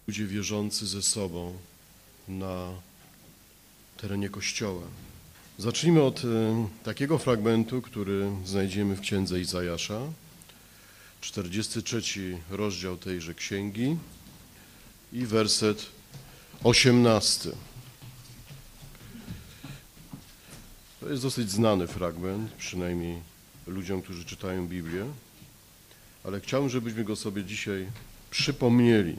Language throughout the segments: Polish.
ludzie wierzący ze sobą na terenie Kościoła. Zacznijmy od takiego fragmentu, który znajdziemy w Księdze Izajasza, 43 rozdział tejże księgi i werset 18. To jest dosyć znany fragment, przynajmniej ludziom, którzy czytają Biblię, ale chciałbym, żebyśmy go sobie dzisiaj przypomnieli.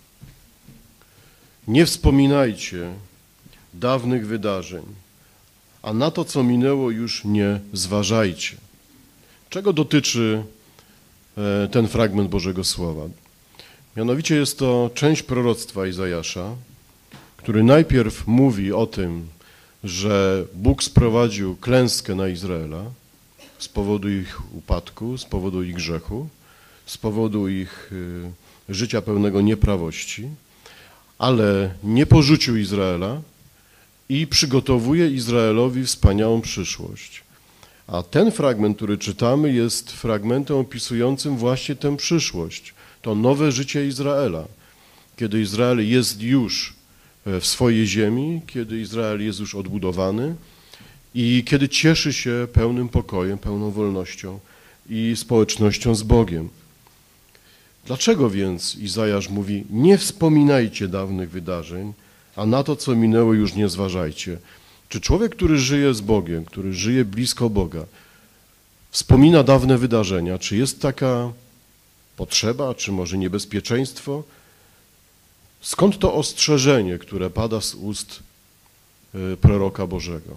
Nie wspominajcie dawnych wydarzeń, a na to, co minęło, już nie zważajcie. Czego dotyczy ten fragment Bożego Słowa? Mianowicie jest to część proroctwa Izajasza, który najpierw mówi o tym, że Bóg sprowadził klęskę na Izraela z powodu ich upadku, z powodu ich grzechu, z powodu ich życia pełnego nieprawości, ale nie porzucił Izraela i przygotowuje Izraelowi wspaniałą przyszłość. A ten fragment, który czytamy, jest fragmentem opisującym właśnie tę przyszłość, to nowe życie Izraela, kiedy Izrael jest już w swojej ziemi, kiedy Izrael jest już odbudowany i kiedy cieszy się pełnym pokojem, pełną wolnością i społecznością z Bogiem. Dlaczego więc Izajasz mówi, nie wspominajcie dawnych wydarzeń, a na to, co minęło, już nie zważajcie? Czy człowiek, który żyje z Bogiem, który żyje blisko Boga, wspomina dawne wydarzenia? Czy jest taka potrzeba, czy może niebezpieczeństwo? Skąd to ostrzeżenie, które pada z ust proroka Bożego?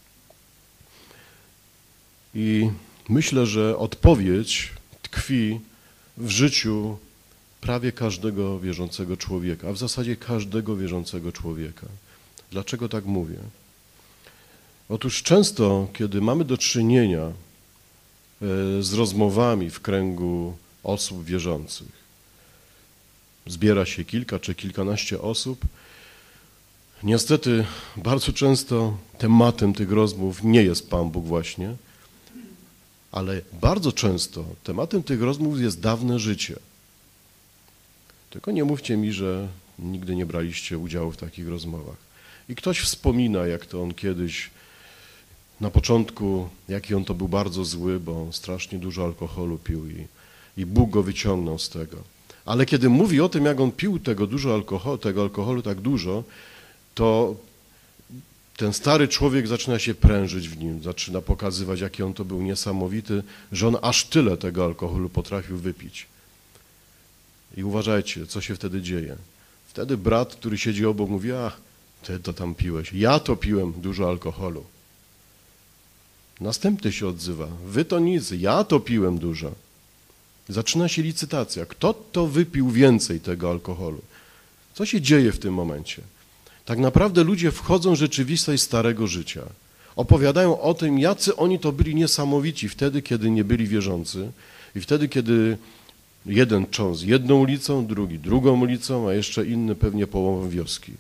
I myślę, że odpowiedź tkwi w życiu prawie każdego wierzącego człowieka, a w zasadzie każdego wierzącego człowieka. Dlaczego tak mówię? Otóż często, kiedy mamy do czynienia z rozmowami w kręgu osób wierzących, zbiera się kilka czy kilkanaście osób, niestety bardzo często tematem tych rozmów nie jest Pan Bóg właśnie, ale bardzo często tematem tych rozmów jest dawne życie. Tylko nie mówcie mi, że nigdy nie braliście udziału w takich rozmowach. I ktoś wspomina, jak to on kiedyś, na początku, jaki on to był bardzo zły, bo on strasznie dużo alkoholu pił i Bóg go wyciągnął z tego. Ale kiedy mówi o tym, jak on pił tego alkoholu tak dużo, to ten stary człowiek zaczyna się prężyć w nim, zaczyna pokazywać, jaki on to był niesamowity, że on aż tyle tego alkoholu potrafił wypić. I uważajcie, co się wtedy dzieje. Wtedy brat, który siedzi obok, mówi, a ty to tam piłeś, ja to piłem dużo alkoholu. Następny się odzywa, wy to nic, ja to piłem dużo. Zaczyna się licytacja, kto to wypił więcej tego alkoholu. Co się dzieje w tym momencie? Tak naprawdę ludzie wchodzą w rzeczywistość starego życia. Opowiadają o tym, jacy oni to byli niesamowici wtedy, kiedy nie byli wierzący i wtedy, kiedy jeden cząs jedną ulicą, drugi drugą ulicą, a jeszcze inny pewnie połową wioski.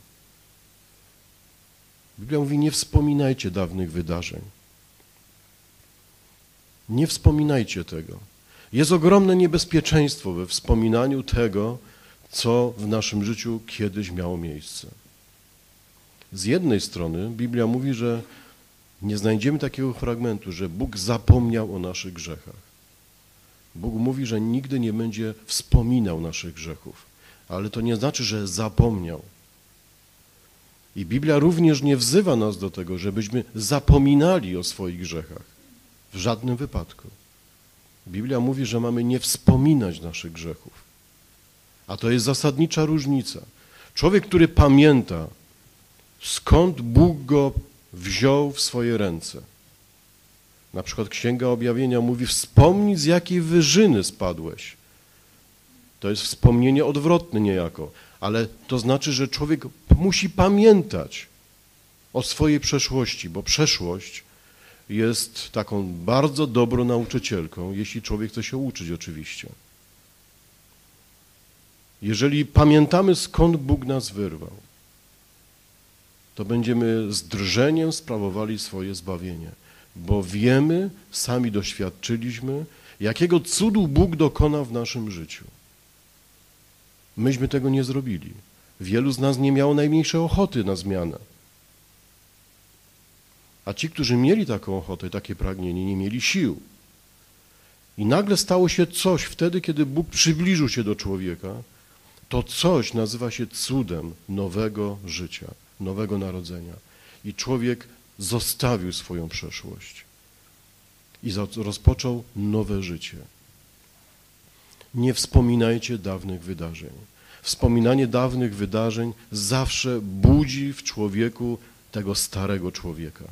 Biblia mówi, nie wspominajcie dawnych wydarzeń. Nie wspominajcie tego. Jest ogromne niebezpieczeństwo we wspominaniu tego, co w naszym życiu kiedyś miało miejsce. Z jednej strony Biblia mówi, że nie znajdziemy takiego fragmentu, że Bóg zapomniał o naszych grzechach. Bóg mówi, że nigdy nie będzie wspominał naszych grzechów, ale to nie znaczy, że zapomniał. I Biblia również nie wzywa nas do tego, żebyśmy zapominali o swoich grzechach. W żadnym wypadku. Biblia mówi, że mamy nie wspominać naszych grzechów. A to jest zasadnicza różnica. Człowiek, który pamięta, skąd Bóg go wziął w swoje ręce. Na przykład Księga Objawienia mówi, wspomnij, z jakiej wyżyny spadłeś. To jest wspomnienie odwrotne niejako, ale to znaczy, że człowiek musi pamiętać o swojej przeszłości, bo przeszłość jest taką bardzo dobrą nauczycielką, jeśli człowiek chce się uczyć oczywiście. Jeżeli pamiętamy, skąd Bóg nas wyrwał, to będziemy z drżeniem sprawowali swoje zbawienie, bo wiemy, sami doświadczyliśmy, jakiego cudu Bóg dokonał w naszym życiu. Myśmy tego nie zrobili. Wielu z nas nie miało najmniejszej ochoty na zmianę. A ci, którzy mieli taką ochotę, takie pragnienie, nie mieli sił. I nagle stało się coś wtedy, kiedy Bóg przybliżył się do człowieka. To coś nazywa się cudem nowego życia, nowego narodzenia. I człowiek zostawił swoją przeszłość i rozpoczął nowe życie. Nie wspominajcie dawnych wydarzeń. Wspominanie dawnych wydarzeń zawsze budzi w człowieku tego starego człowieka.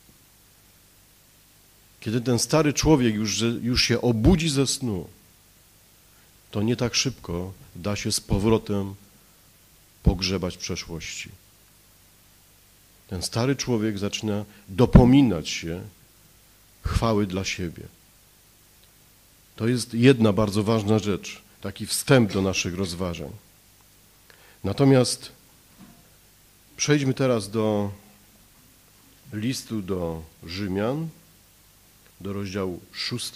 Kiedy ten stary człowiek już się obudzi ze snu, to nie tak szybko da się z powrotem pogrzebać przeszłości. Ten stary człowiek zaczyna dopominać się chwały dla siebie. To jest jedna bardzo ważna rzecz, taki wstęp do naszych rozważań. Natomiast przejdźmy teraz do listu do Rzymian, do rozdziału 6.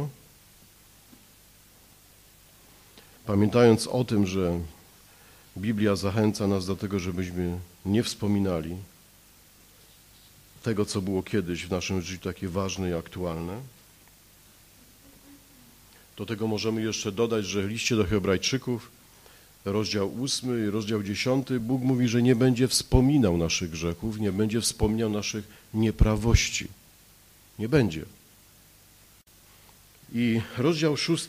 Pamiętając o tym, że Biblia zachęca nas do tego, żebyśmy nie wspominali tego, co było kiedyś w naszym życiu takie ważne i aktualne. Do tego możemy jeszcze dodać, że w liście do Hebrajczyków, rozdział 8 i rozdział 10, Bóg mówi, że nie będzie wspominał naszych grzechów, nie będzie wspominał naszych nieprawości. Nie będzie. I rozdział 6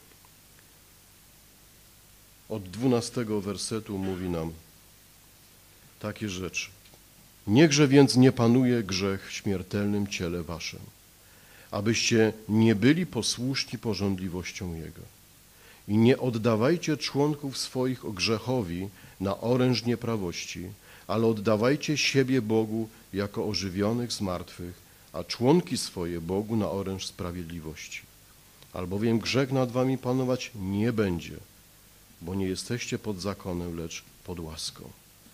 od 12 wersetu mówi nam takie rzeczy. Niechże więc nie panuje grzech w śmiertelnym ciele waszym, abyście nie byli posłuszni pożądliwościom Jego. I nie oddawajcie członków swoich grzechowi na oręż nieprawości, ale oddawajcie siebie Bogu jako ożywionych z martwych, a członki swoje Bogu na oręż sprawiedliwości. Albowiem grzech nad wami panować nie będzie, bo nie jesteście pod zakonem, lecz pod łaską.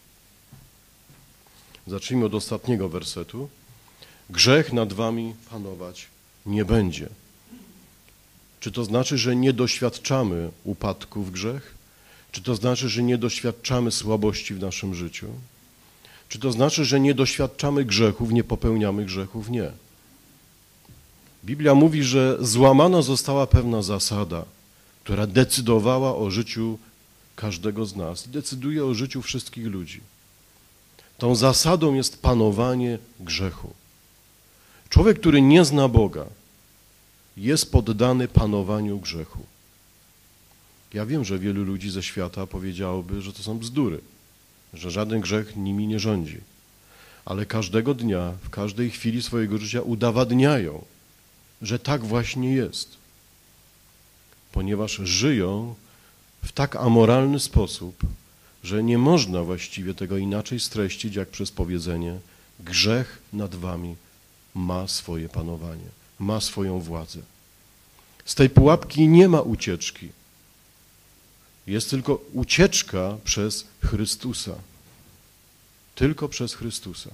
Zacznijmy od ostatniego wersetu. Grzech nad wami panować nie będzie. Czy to znaczy, że nie doświadczamy upadku w grzech? Czy to znaczy, że nie doświadczamy słabości w naszym życiu? Czy to znaczy, że nie doświadczamy grzechów, nie popełniamy grzechów? Nie. Biblia mówi, że złamana została pewna zasada, która decydowała o życiu każdego z nas i decyduje o życiu wszystkich ludzi. Tą zasadą jest panowanie grzechu. Człowiek, który nie zna Boga, jest poddany panowaniu grzechu. Ja wiem, że wielu ludzi ze świata powiedziałoby, że to są bzdury, że żaden grzech nimi nie rządzi. Ale każdego dnia, w każdej chwili swojego życia udowadniają, że tak właśnie jest. Ponieważ żyją w tak amoralny sposób, że nie można właściwie tego inaczej streścić, jak przez powiedzenie: grzech nad wami ma swoje panowanie, ma swoją władzę. Z tej pułapki nie ma ucieczki. Jest tylko ucieczka przez Chrystusa. Tylko przez Chrystusa.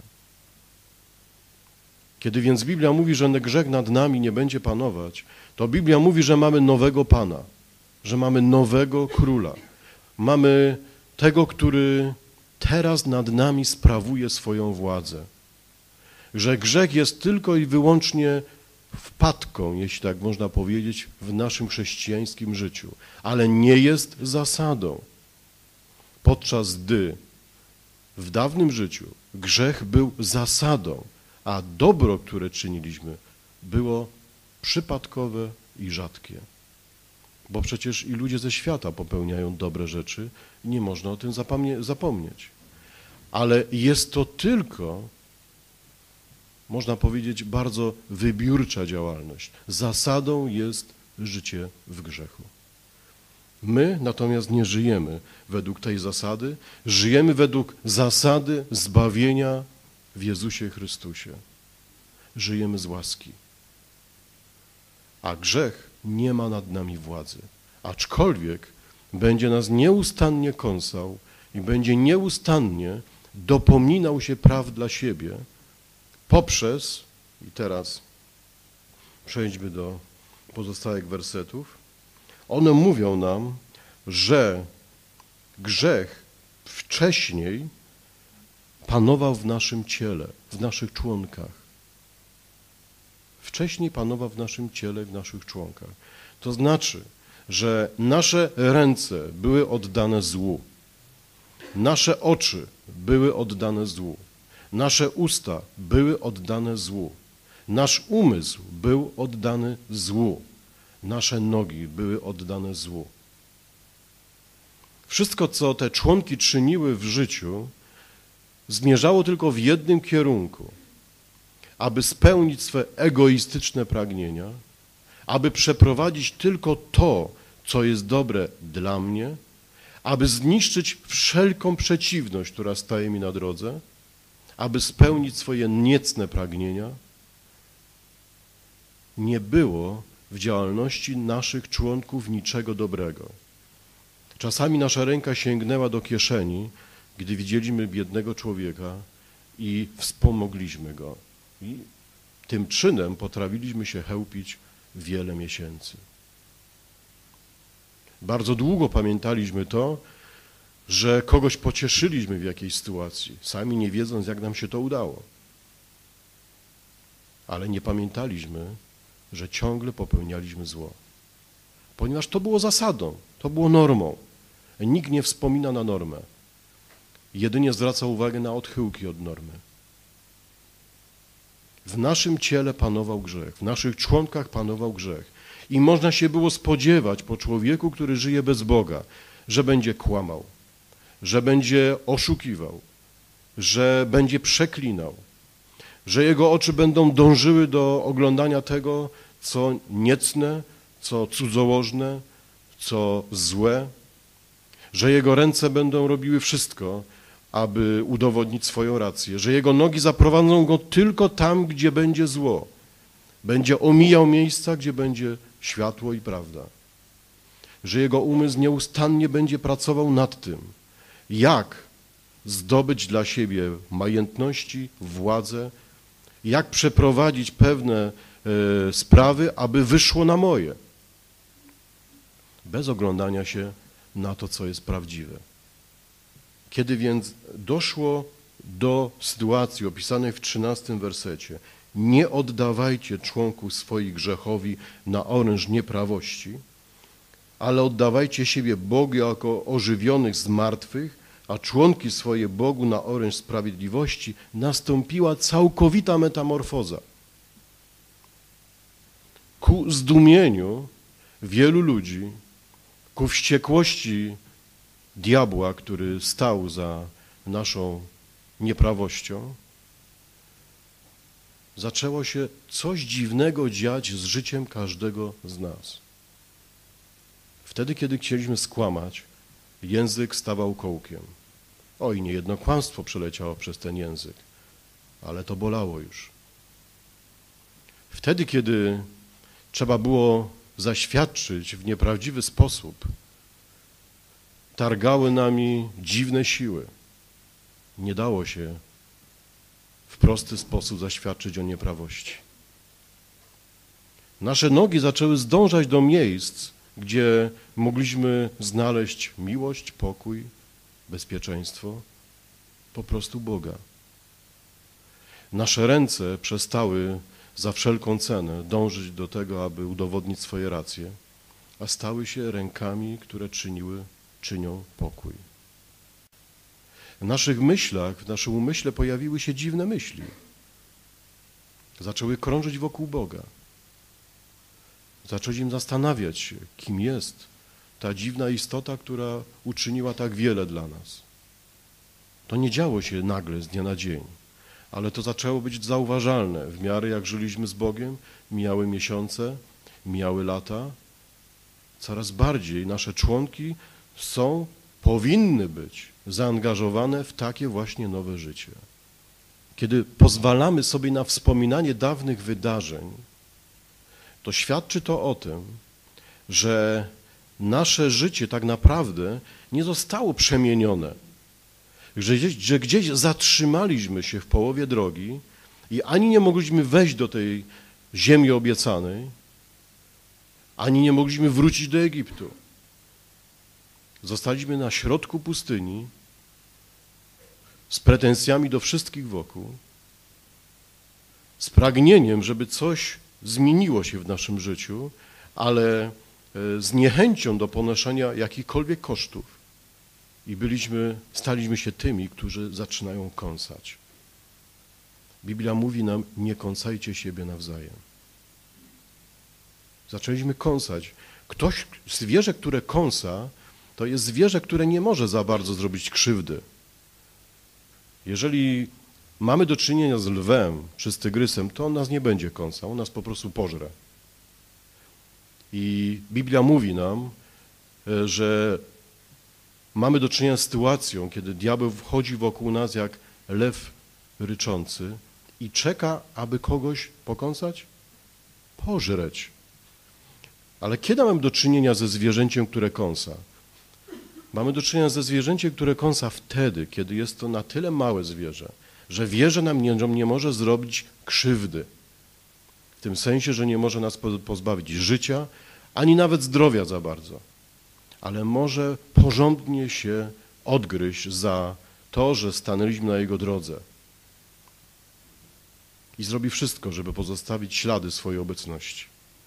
Kiedy więc Biblia mówi, że grzech nad nami nie będzie panować, to Biblia mówi, że mamy nowego Pana, że mamy nowego Króla. Mamy tego, który teraz nad nami sprawuje swoją władzę. Że grzech jest tylko i wyłącznie wpadką, jeśli tak można powiedzieć, w naszym chrześcijańskim życiu, ale nie jest zasadą. Podczas gdy w dawnym życiu grzech był zasadą, a dobro, które czyniliśmy, było przypadkowe i rzadkie. Bo przecież i ludzie ze świata popełniają dobre rzeczy i nie można o tym zapomnieć. Ale jest to tylko, można powiedzieć, bardzo wybiórcza działalność. Zasadą jest życie w grzechu. My natomiast nie żyjemy według tej zasady, żyjemy według zasady zbawienia w Jezusie Chrystusie. Żyjemy z łaski. A grzech nie ma nad nami władzy. Aczkolwiek będzie nas nieustannie kąsał i będzie nieustannie dopominał się praw dla siebie poprzez, i teraz przejdźmy do pozostałych wersetów, one mówią nam, że grzech wcześniej panował w naszym ciele, w naszych członkach. Wcześniej panował w naszym ciele, w naszych członkach. To znaczy, że nasze ręce były oddane złu, nasze oczy były oddane złu, nasze usta były oddane złu, nasz umysł był oddany złu, nasze nogi były oddane złu. Wszystko, co te członki czyniły w życiu, zmierzało tylko w jednym kierunku, aby spełnić swe egoistyczne pragnienia, aby przeprowadzić tylko to, co jest dobre dla mnie, aby zniszczyć wszelką przeciwność, która staje mi na drodze, aby spełnić swoje niecne pragnienia. Nie było w działalności naszych członków niczego dobrego. Czasami nasza ręka sięgnęła do kieszeni, gdy widzieliśmy biednego człowieka i wspomogliśmy go. I tym czynem potrafiliśmy się chełpić wiele miesięcy. Bardzo długo pamiętaliśmy to, że kogoś pocieszyliśmy w jakiejś sytuacji, sami nie wiedząc, jak nam się to udało. Ale nie pamiętaliśmy, że ciągle popełnialiśmy zło. Ponieważ to było zasadą, to było normą. Nikt nie wspomina na normę. Jedynie zwraca uwagę na odchyłki od normy. W naszym ciele panował grzech, w naszych członkach panował grzech. I można się było spodziewać po człowieku, który żyje bez Boga, że będzie kłamał, że będzie oszukiwał, że będzie przeklinał, że jego oczy będą dążyły do oglądania tego, co niecne, co cudzołożne, co złe, że jego ręce będą robiły wszystko, aby udowodnić swoją rację, że jego nogi zaprowadzą go tylko tam, gdzie będzie zło. Będzie omijał miejsca, gdzie będzie światło i prawda. Że jego umysł nieustannie będzie pracował nad tym, jak zdobyć dla siebie majętności, władzę, jak przeprowadzić pewne sprawy, aby wyszło na moje. Bez oglądania się na to, co jest prawdziwe. Kiedy więc doszło do sytuacji opisanej w 13 wersecie, nie oddawajcie członków swoich grzechowi na oręż nieprawości, ale oddawajcie siebie Bogu jako ożywionych z martwych, a członki swoje Bogu na oręż sprawiedliwości, nastąpiła całkowita metamorfoza. Ku zdumieniu wielu ludzi, ku wściekłości diabła, który stał za naszą nieprawością, zaczęło się coś dziwnego dziać z życiem każdego z nas. Wtedy, kiedy chcieliśmy skłamać, język stawał kołkiem. Oj, niejedno kłamstwo przeleciało przez ten język, ale to bolało już. Wtedy, kiedy trzeba było zaświadczyć w nieprawdziwy sposób, targały nami dziwne siły. Nie dało się w prosty sposób zaświadczyć o nieprawości. Nasze nogi zaczęły zdążać do miejsc, gdzie mogliśmy znaleźć miłość, pokój, bezpieczeństwo, po prostu Boga. Nasze ręce przestały za wszelką cenę dążyć do tego, aby udowodnić swoje racje, a stały się rękami, które czynią pokój. W naszych myślach, w naszym umyśle pojawiły się dziwne myśli. Zaczęły krążyć wokół Boga. Zaczęliśmy zastanawiać się, kim jest ta dziwna istota, która uczyniła tak wiele dla nas. To nie działo się nagle z dnia na dzień, ale to zaczęło być zauważalne w miarę jak żyliśmy z Bogiem, mijały miesiące, mijały lata. Coraz bardziej nasze członki powinny być zaangażowane w takie właśnie nowe życie. Kiedy pozwalamy sobie na wspominanie dawnych wydarzeń, to świadczy to o tym, że nasze życie tak naprawdę nie zostało przemienione, że gdzieś zatrzymaliśmy się w połowie drogi i ani nie mogliśmy wejść do tej ziemi obiecanej, ani nie mogliśmy wrócić do Egiptu. Zostaliśmy na środku pustyni z pretensjami do wszystkich wokół, z pragnieniem, żeby coś zmieniło się w naszym życiu, ale z niechęcią do ponoszenia jakichkolwiek kosztów. I staliśmy się tymi, którzy zaczynają kąsać. Biblia mówi nam, nie kąsajcie siebie nawzajem. Zaczęliśmy kąsać. Zwierzę, które kąsa, to jest zwierzę, które nie może za bardzo zrobić krzywdy. Jeżeli mamy do czynienia z lwem czy z tygrysem, to on nas nie będzie kąsał, on nas po prostu pożre. I Biblia mówi nam, że mamy do czynienia z sytuacją, kiedy diabeł wchodzi wokół nas jak lew ryczący i czeka, aby kogoś pokąsać? Pożreć. Ale kiedy mamy do czynienia ze zwierzęciem, które kąsa? Mamy do czynienia ze zwierzęciem, które kąsa wtedy, kiedy jest to na tyle małe zwierzę, że wie, że nam nie może zrobić krzywdy. W tym sensie, że nie może nas pozbawić życia, ani nawet zdrowia za bardzo. Ale może porządnie się odgryźć za to, że stanęliśmy na jego drodze. I zrobi wszystko, żeby pozostawić ślady swojej obecności.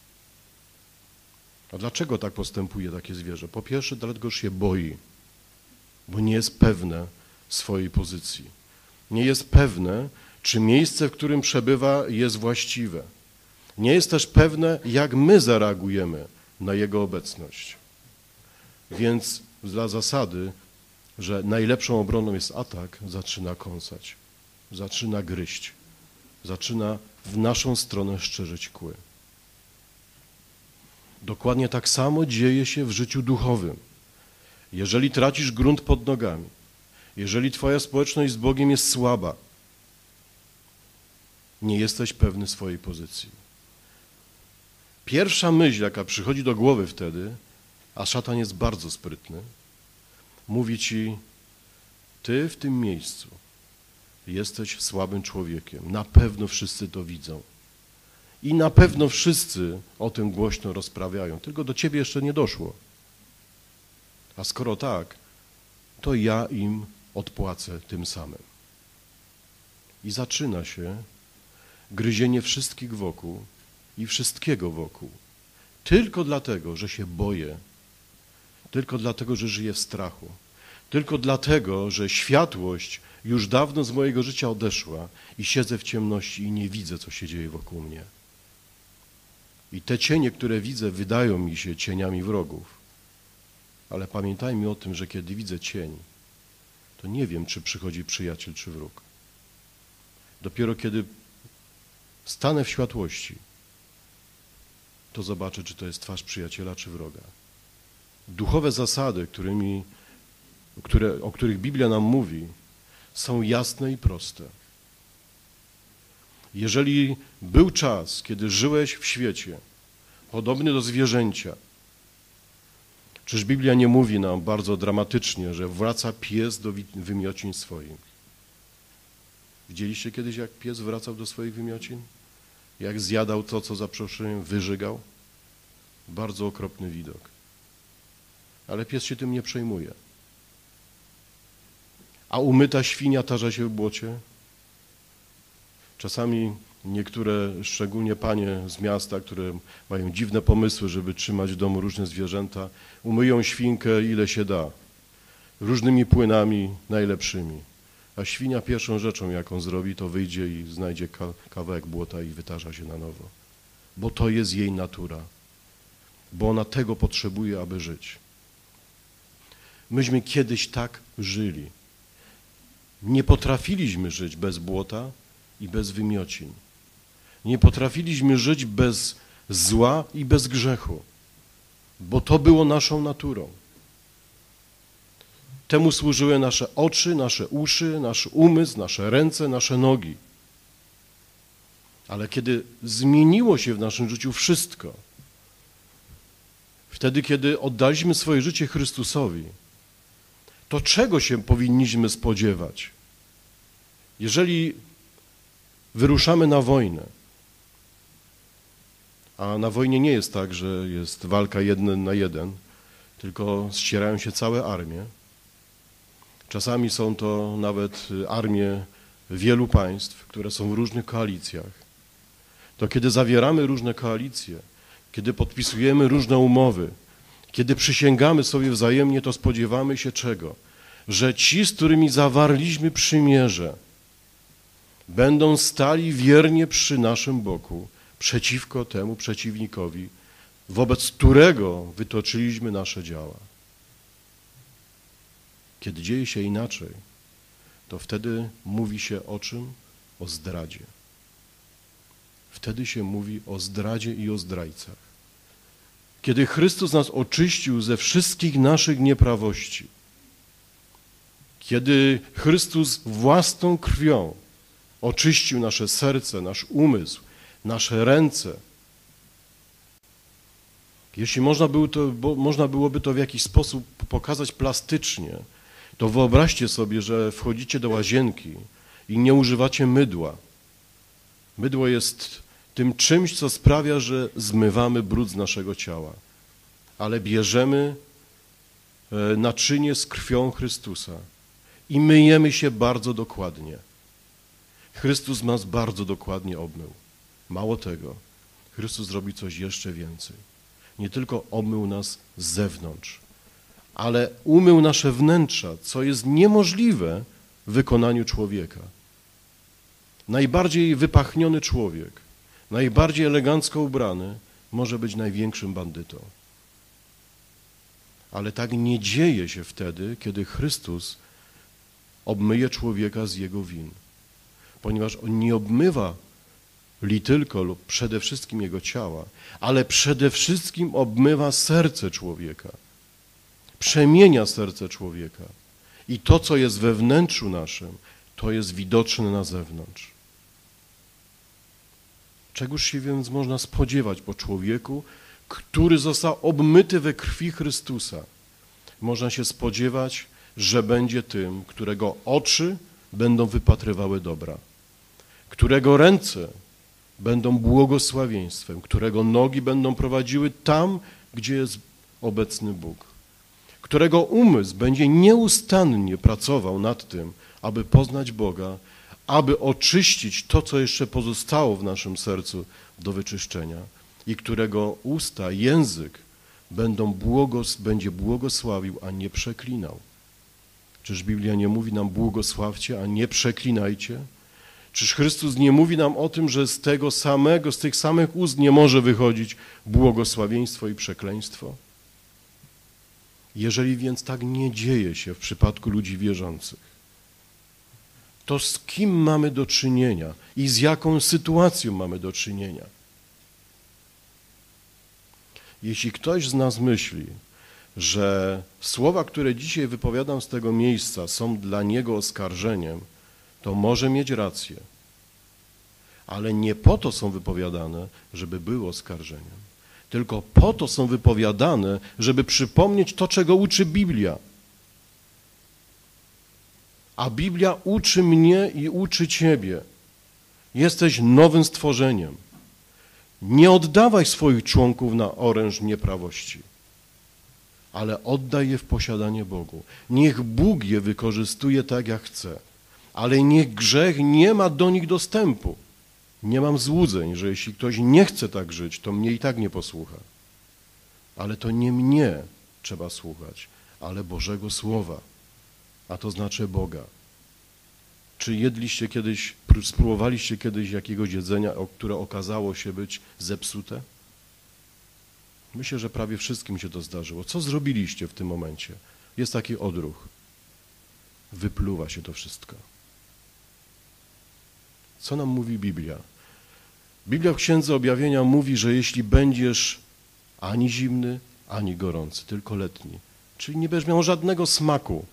A dlaczego tak postępuje takie zwierzę? Po pierwsze, dlatego, że się boi, bo nie jest pewne swojej pozycji. Nie jest pewne, czy miejsce, w którym przebywa, jest właściwe. Nie jest też pewne, jak my zareagujemy na jego obecność. Więc dla zasady, że najlepszą obroną jest atak, zaczyna kąsać, zaczyna gryźć, zaczyna w naszą stronę szczerzyć kły. Dokładnie tak samo dzieje się w życiu duchowym. Jeżeli tracisz grunt pod nogami, jeżeli twoja społeczność z Bogiem jest słaba, nie jesteś pewny swojej pozycji. Pierwsza myśl, jaka przychodzi do głowy wtedy, a szatan jest bardzo sprytny, mówi ci, ty w tym miejscu jesteś słabym człowiekiem. Na pewno wszyscy to widzą. I na pewno wszyscy o tym głośno rozprawiają, tylko do ciebie jeszcze nie doszło. A skoro tak, to ja im odpłacę tym samym. I zaczyna się gryzienie wszystkich wokół i wszystkiego wokół. Tylko dlatego, że się boję, tylko dlatego, że żyję w strachu, tylko dlatego, że światłość już dawno z mojego życia odeszła i siedzę w ciemności i nie widzę, co się dzieje wokół mnie. I te cienie, które widzę, wydają mi się cieniami wrogów. Ale pamiętajmy o tym, że kiedy widzę cień, to nie wiem, czy przychodzi przyjaciel, czy wróg. Dopiero kiedy stanę w światłości, to zobaczę, czy to jest twarz przyjaciela, czy wroga. Duchowe zasady, o których Biblia nam mówi, są jasne i proste. Jeżeli był czas, kiedy żyłeś w świecie, podobny do zwierzęcia, czyż Biblia nie mówi nam bardzo dramatycznie, że wraca pies do wymiocin swoich? Widzieliście kiedyś, jak pies wracał do swoich wymiocin? Jak zjadał to, co za przeproszeniem wyżygał? Bardzo okropny widok. Ale pies się tym nie przejmuje. A umyta świnia tarza się w błocie? Czasami niektóre, szczególnie panie z miasta, które mają dziwne pomysły, żeby trzymać w domu różne zwierzęta, umyją świnkę ile się da, różnymi płynami najlepszymi. A świnia pierwszą rzeczą, jaką zrobi, to wyjdzie i znajdzie kawałek błota i wytarza się na nowo. Bo to jest jej natura. Bo ona tego potrzebuje, aby żyć. Myśmy kiedyś tak żyli. Nie potrafiliśmy żyć bez błota i bez wymiocin. Nie potrafiliśmy żyć bez zła i bez grzechu, bo to było naszą naturą. Temu służyły nasze oczy, nasze uszy, nasz umysł, nasze ręce, nasze nogi. Ale kiedy zmieniło się w naszym życiu wszystko, wtedy, kiedy oddaliśmy swoje życie Chrystusowi, to czego się powinniśmy spodziewać? Jeżeli wyruszamy na wojnę, a na wojnie nie jest tak, że jest walka 1 na 1, tylko ścierają się całe armie, Czasami są to nawet armie wielu państw, które są w różnych koalicjach. To kiedy zawieramy różne koalicje, kiedy podpisujemy różne umowy, kiedy przysięgamy sobie wzajemnie, to spodziewamy się czego? Że ci, z którymi zawarliśmy przymierze, będą stali wiernie przy naszym boku, przeciwko temu przeciwnikowi, wobec którego wytoczyliśmy nasze działa. Kiedy dzieje się inaczej, to wtedy mówi się o czym? O zdradzie. Wtedy się mówi o zdradzie i o zdrajcach. Kiedy Chrystus nas oczyścił ze wszystkich naszych nieprawości, kiedy Chrystus własną krwią oczyścił nasze serce, nasz umysł, nasze ręce, jeśli można byłoby to w jakiś sposób pokazać plastycznie, to wyobraźcie sobie, że wchodzicie do łazienki i nie używacie mydła. Mydło jest tym czymś, co sprawia, że zmywamy brud z naszego ciała. Ale bierzemy naczynie z krwią Chrystusa i myjemy się bardzo dokładnie. Chrystus nas bardzo dokładnie obmył. Mało tego, Chrystus zrobi coś jeszcze więcej. Nie tylko obmył nas z zewnątrz, ale umył nasze wnętrza, co jest niemożliwe w wykonaniu człowieka. Najbardziej wypachniony człowiek, najbardziej elegancko ubrany może być największym bandytą. Ale tak nie dzieje się wtedy, kiedy Chrystus obmyje człowieka z jego win. Ponieważ On nie obmywa li tylko lub przede wszystkim jego ciała, ale przede wszystkim obmywa serce człowieka. Przemienia serce człowieka. I to, co jest we wnętrzu naszym, to jest widoczne na zewnątrz. Czegoż się więc można spodziewać po człowieku, który został obmyty we krwi Chrystusa? Można się spodziewać, że będzie tym, którego oczy będą wypatrywały dobra, którego ręce będą błogosławieństwem, którego nogi będą prowadziły tam, gdzie jest obecny Bóg, którego umysł będzie nieustannie pracował nad tym, aby poznać Boga, aby oczyścić to, co jeszcze pozostało w naszym sercu do wyczyszczenia i którego usta, język będzie błogosławił, a nie przeklinał. Czyż Biblia nie mówi nam błogosławcie, a nie przeklinajcie? Czyż Chrystus nie mówi nam o tym, że z tych samych ust nie może wychodzić błogosławieństwo i przekleństwo? Jeżeli więc tak nie dzieje się w przypadku ludzi wierzących, to z kim mamy do czynienia i z jaką sytuacją mamy do czynienia? Jeśli ktoś z nas myśli, że słowa, które dzisiaj wypowiadam z tego miejsca, są dla niego oskarżeniem, to może mieć rację. Ale nie po to są wypowiadane, żeby były oskarżeniem. Tylko po to są wypowiadane, żeby przypomnieć to, czego uczy Biblia. A Biblia uczy mnie i uczy ciebie. Jesteś nowym stworzeniem. Nie oddawaj swoich członków na oręż nieprawości, ale oddaj je w posiadanie Bogu. Niech Bóg je wykorzystuje tak, jak chce, ale niech grzech nie ma do nich dostępu. Nie mam złudzeń, że jeśli ktoś nie chce tak żyć, to mnie i tak nie posłucha. Ale to nie mnie trzeba słuchać, ale Bożego Słowa, a to znaczy Boga. Czy spróbowaliście kiedyś jakiegoś jedzenia, które okazało się być zepsute? Myślę, że prawie wszystkim się to zdarzyło. Co zrobiliście w tym momencie? Jest taki odruch. Wypluwa się to wszystko. Co nam mówi Biblia? Biblia w Księdze Objawienia mówi, że jeśli będziesz ani zimny, ani gorący, tylko letni, czyli nie będziesz miał żadnego smaku,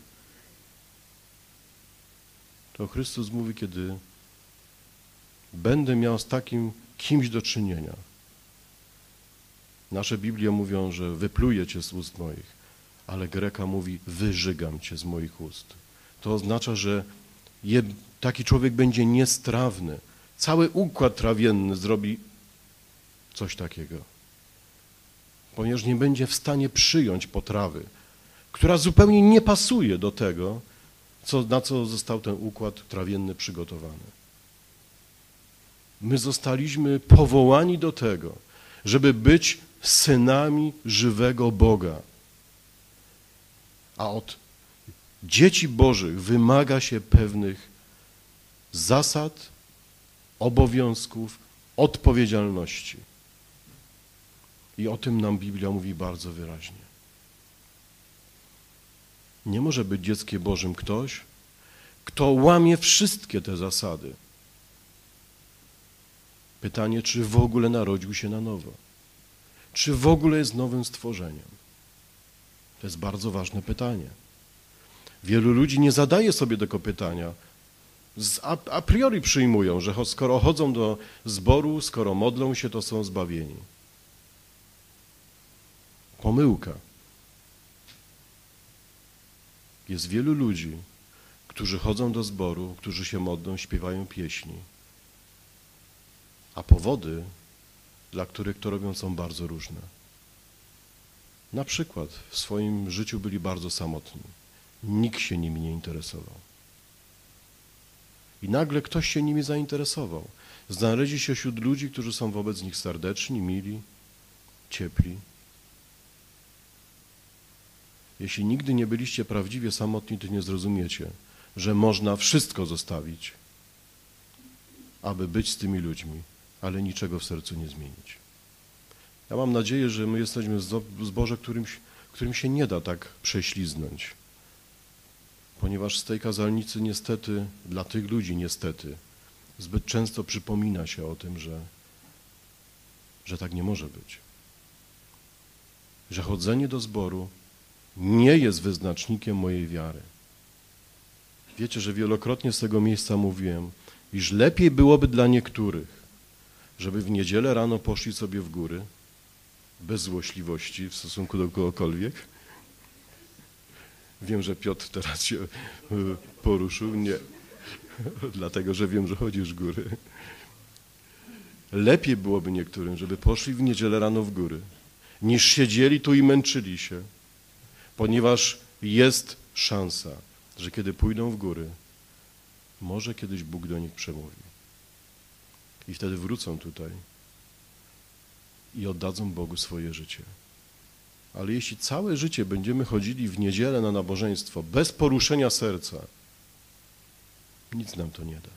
to Chrystus mówi, kiedy będę miał z takim kimś do czynienia. Nasze Biblie mówią, że wypluję cię z ust moich, ale Greka mówi, wyżygam cię z moich ust. To oznacza, że taki człowiek będzie niestrawny. Cały układ trawienny zrobi coś takiego. Ponieważ nie będzie w stanie przyjąć potrawy, która zupełnie nie pasuje do tego, na co został ten układ trawienny przygotowany. My zostaliśmy powołani do tego, żeby być synami żywego Boga. A od dzieci Bożych wymaga się pewnych zasad, obowiązków, odpowiedzialności. I o tym nam Biblia mówi bardzo wyraźnie. Nie może być dzieckiem Bożym ktoś, kto łamie wszystkie te zasady. Pytanie, czy w ogóle narodził się na nowo? Czy w ogóle jest nowym stworzeniem? To jest bardzo ważne pytanie. Wielu ludzi nie zadaje sobie tego pytania. A priori przyjmują, że skoro chodzą do zboru, skoro modlą się, to są zbawieni. Pomyłka. Jest wielu ludzi, którzy chodzą do zboru, którzy się modlą, śpiewają pieśni. A powody, dla których to robią, są bardzo różne. Na przykład w swoim życiu byli bardzo samotni. Nikt się nimi nie interesował. I nagle ktoś się nimi zainteresował. Znaleźli się wśród ludzi, którzy są wobec nich serdeczni, mili, ciepli. Jeśli nigdy nie byliście prawdziwie samotni, to nie zrozumiecie, że można wszystko zostawić, aby być z tymi ludźmi, ale niczego w sercu nie zmienić. Ja mam nadzieję, że my jesteśmy w zborze, którym się nie da tak prześliznąć, ponieważ z tej kazalnicy niestety, dla tych ludzi niestety, zbyt często przypomina się o tym, że tak nie może być. Że chodzenie do zboru nie jest wyznacznikiem mojej wiary. Wiecie, że wielokrotnie z tego miejsca mówiłem, iż lepiej byłoby dla niektórych, żeby w niedzielę rano poszli sobie w góry, bez złośliwości w stosunku do kogokolwiek. Wiem, że Piotr teraz się poruszył. Nie, dlatego, że wiem, że chodzisz w góry. Lepiej byłoby niektórym, żeby poszli w niedzielę rano w góry, niż siedzieli tu i męczyli się, ponieważ jest szansa, że kiedy pójdą w góry, może kiedyś Bóg do nich przemówi. I wtedy wrócą tutaj i oddadzą Bogu swoje życie. Ale jeśli całe życie będziemy chodzili w niedzielę na nabożeństwo bez poruszenia serca, nic nam to nie da.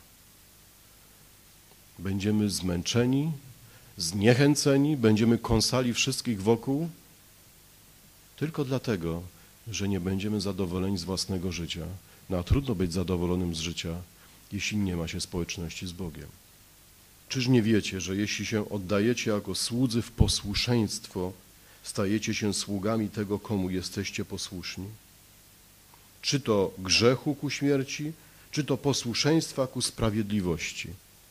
Będziemy zmęczeni, zniechęceni, będziemy kąsali wszystkich wokół, tylko dlatego, że nie będziemy zadowoleni z własnego życia. No a trudno być zadowolonym z życia, jeśli nie ma się społeczności z Bogiem. Czyż nie wiecie, że jeśli się oddajecie jako słudzy w posłuszeństwo, stajecie się sługami tego, komu jesteście posłuszni? Czy to grzechu ku śmierci, czy to posłuszeństwa ku sprawiedliwości?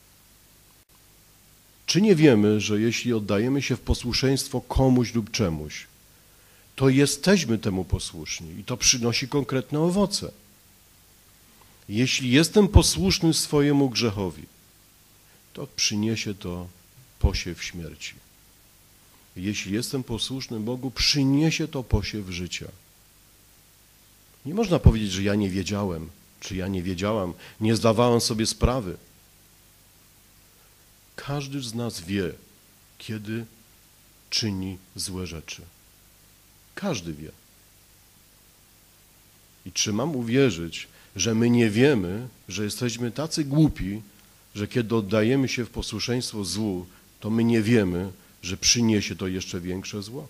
Czy nie wiemy, że jeśli oddajemy się w posłuszeństwo komuś lub czemuś, to jesteśmy temu posłuszni i to przynosi konkretne owoce? Jeśli jestem posłuszny swojemu grzechowi, to przyniesie to posiew śmierci. Jeśli jestem posłuszny Bogu, przyniesie to posiew życia. Nie można powiedzieć, że ja nie wiedziałem, czy ja nie wiedziałam, nie zdawałam sobie sprawy. Każdy z nas wie, kiedy czyni złe rzeczy. Każdy wie. I czy mam uwierzyć, że my nie wiemy, że jesteśmy tacy głupi, że kiedy oddajemy się w posłuszeństwo złu, to my nie wiemy, że przyniesie to jeszcze większe zło?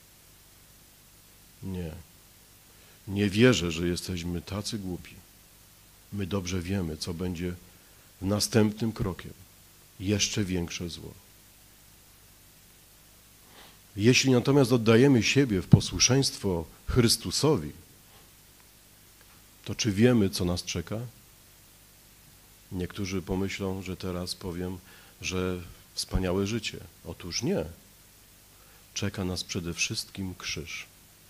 Nie. Nie wierzę, że jesteśmy tacy głupi. My dobrze wiemy, co będzie następnym krokiem. Jeszcze większe zło. Jeśli natomiast oddajemy siebie w posłuszeństwo Chrystusowi, to czy wiemy, co nas czeka? Niektórzy pomyślą, że teraz powiem, że wspaniałe życie. Otóż nie. Czeka nas przede wszystkim krzyż.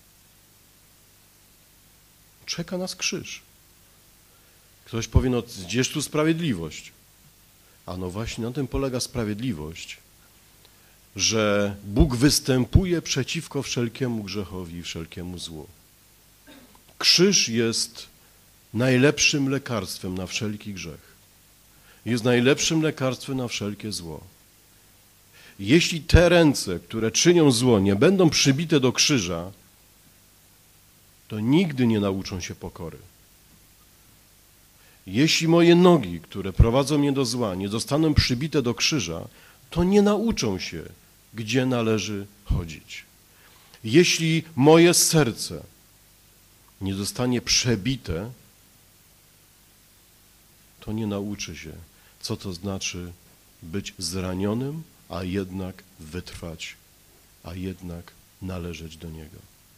Czeka nas krzyż. Ktoś powie, no gdzież tu sprawiedliwość? A no właśnie na tym polega sprawiedliwość, że Bóg występuje przeciwko wszelkiemu grzechowi i wszelkiemu złu. Krzyż jest najlepszym lekarstwem na wszelki grzech. Jest najlepszym lekarstwem na wszelkie zło. Jeśli te ręce, które czynią zło, nie będą przybite do krzyża, to nigdy nie nauczą się pokory. Jeśli moje nogi, które prowadzą mnie do zła, nie zostaną przybite do krzyża, to nie nauczą się, gdzie należy chodzić. Jeśli moje serce nie zostanie przebite, to nie nauczy się, co to znaczy być zranionym, a jednak wytrwać, a jednak należeć do Niego.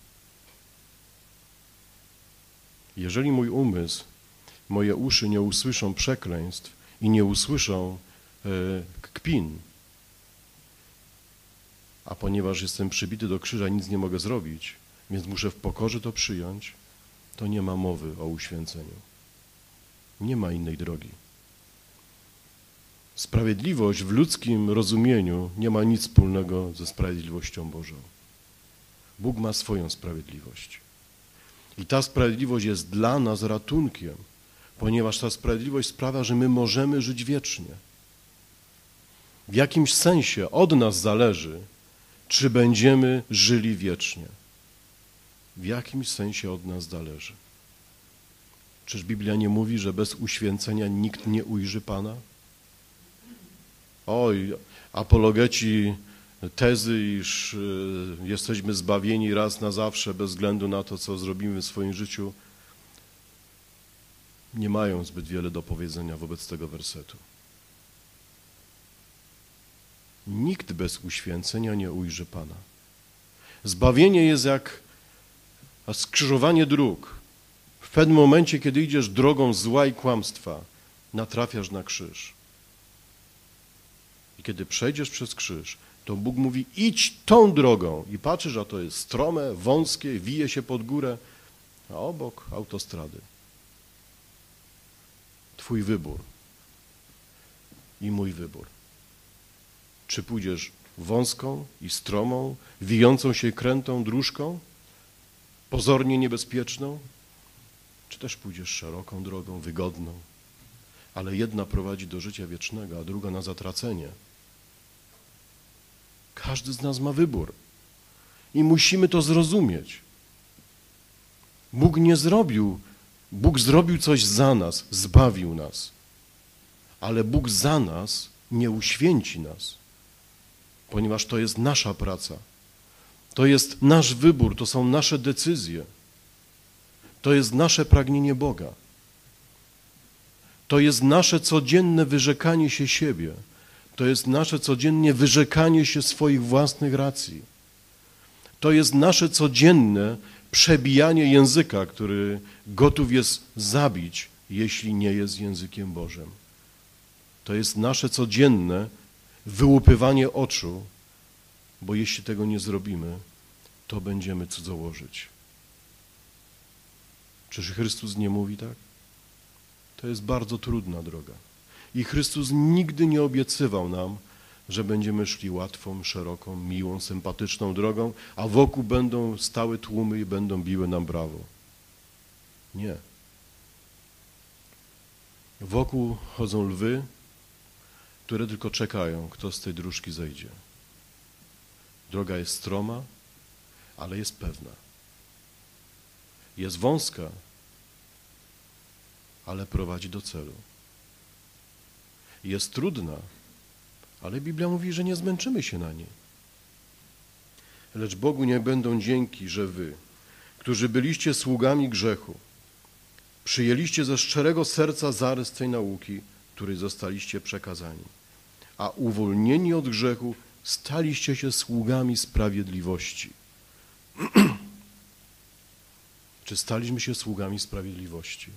Jeżeli mój umysł, moje uszy nie usłyszą przekleństw i nie usłyszą kpin, a ponieważ jestem przybity do krzyża, nic nie mogę zrobić, więc muszę w pokorze to przyjąć, to nie ma mowy o uświęceniu. Nie ma innej drogi. Sprawiedliwość w ludzkim rozumieniu nie ma nic wspólnego ze sprawiedliwością Bożą. Bóg ma swoją sprawiedliwość. I ta sprawiedliwość jest dla nas ratunkiem, ponieważ ta sprawiedliwość sprawia, że my możemy żyć wiecznie. W jakimś sensie od nas zależy, czy będziemy żyli wiecznie. W jakimś sensie od nas zależy. Czyż Biblia nie mówi, że bez uświęcenia nikt nie ujrzy Pana? Oj, apologeci tezy, iż jesteśmy zbawieni raz na zawsze bez względu na to, co zrobimy w swoim życiu, nie mają zbyt wiele do powiedzenia wobec tego wersetu. Nikt bez uświęcenia nie ujrzy Pana. Zbawienie jest jak skrzyżowanie dróg. W pewnym momencie, kiedy idziesz drogą zła i kłamstwa, natrafiasz na krzyż. I kiedy przejdziesz przez krzyż, to Bóg mówi, idź tą drogą. I patrzysz, a to jest strome, wąskie, wije się pod górę, a obok autostrady. Twój wybór i mój wybór. Czy pójdziesz wąską i stromą, wijącą się krętą dróżką, pozornie niebezpieczną, czy też pójdziesz szeroką drogą, wygodną, ale jedna prowadzi do życia wiecznego, a druga na zatracenie. Każdy z nas ma wybór i musimy to zrozumieć. Bóg zrobił coś za nas, zbawił nas, ale Bóg za nas nie uświęci nas, ponieważ to jest nasza praca, to jest nasz wybór, to są nasze decyzje, to jest nasze pragnienie Boga, to jest nasze codzienne wyrzekanie się siebie, to jest nasze codzienne wyrzekanie się swoich własnych racji, to jest nasze codzienne przebijanie języka, który gotów jest zabić, jeśli nie jest językiem Bożym. To jest nasze codzienne wyłupywanie oczu, bo jeśli tego nie zrobimy, to będziemy cudzołożyć. Czyż Chrystus nie mówi tak? To jest bardzo trudna droga. I Chrystus nigdy nie obiecywał nam, że będziemy szli łatwą, szeroką, miłą, sympatyczną drogą, a wokół będą stały tłumy i będą biły nam brawo. Nie. Wokół chodzą lwy, które tylko czekają, kto z tej dróżki zejdzie. Droga jest stroma, ale jest pewna. Jest wąska, ale prowadzi do celu. Jest trudna, ale Biblia mówi, że nie zmęczymy się na niej. Lecz Bogu nie będą dzięki, że wy, którzy byliście sługami grzechu, przyjęliście ze szczerego serca zarys tej nauki, której zostaliście przekazani, a uwolnieni od grzechu staliście się sługami sprawiedliwości. Czy staliśmy się sługami sprawiedliwości?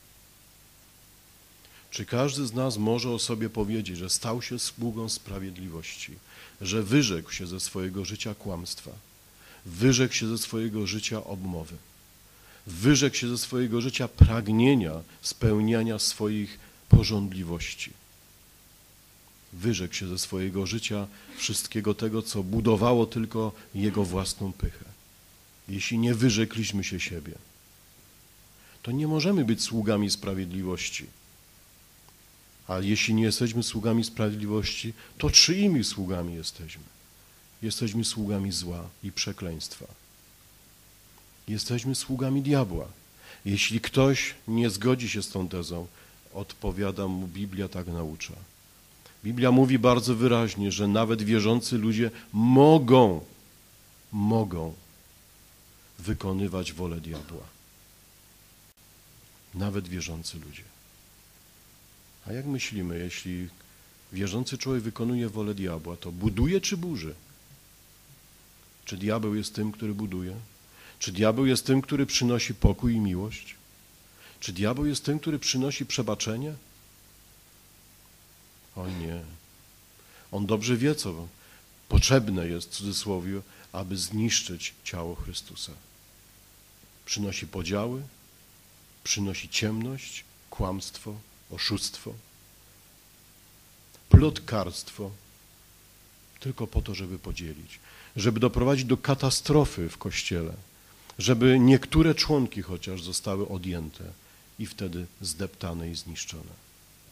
Czy każdy z nas może o sobie powiedzieć, że stał się sługą sprawiedliwości, że wyrzekł się ze swojego życia kłamstwa, wyrzekł się ze swojego życia obmowy, wyrzekł się ze swojego życia pragnienia spełniania swoich pożądliwości, wyrzekł się ze swojego życia wszystkiego tego, co budowało tylko jego własną pychę. Jeśli nie wyrzekliśmy się siebie, to nie możemy być sługami sprawiedliwości. A jeśli nie jesteśmy sługami sprawiedliwości, to czyimi sługami jesteśmy? Jesteśmy sługami zła i przekleństwa. Jesteśmy sługami diabła. Jeśli ktoś nie zgodzi się z tą tezą, odpowiadam mu, Biblia tak naucza. Biblia mówi bardzo wyraźnie, że nawet wierzący ludzie mogą wykonywać wolę diabła. Nawet wierzący ludzie. A jak myślimy, jeśli wierzący człowiek wykonuje wolę diabła, to buduje czy burzy? Czy diabeł jest tym, który buduje? Czy diabeł jest tym, który przynosi pokój i miłość? Czy diabeł jest tym, który przynosi przebaczenie? Oj nie. On dobrze wie, co potrzebne jest, w cudzysłowie, aby zniszczyć ciało Chrystusa. Przynosi podziały, przynosi ciemność, kłamstwo, oszustwo, plotkarstwo, tylko po to, żeby podzielić, żeby doprowadzić do katastrofy w Kościele, żeby niektóre członki chociaż zostały odjęte i wtedy zdeptane i zniszczone.